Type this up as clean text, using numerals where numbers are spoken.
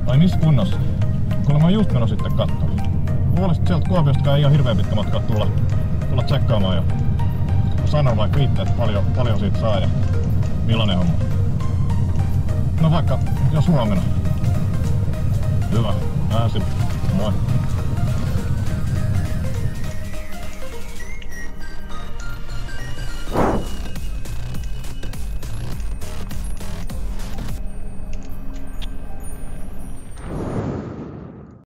Ai missä kunnossa? Kuule mä oon just menossa sitten kattoo. Luulisit sieltä Kuopiostakaan ei oo hirveen pitkä matka tulla tsekkaamaan jo. Sanon vaikka itse, että paljon siitä saa ja millainen homma. No vaikka jos huomenna. Hyvä. Moi.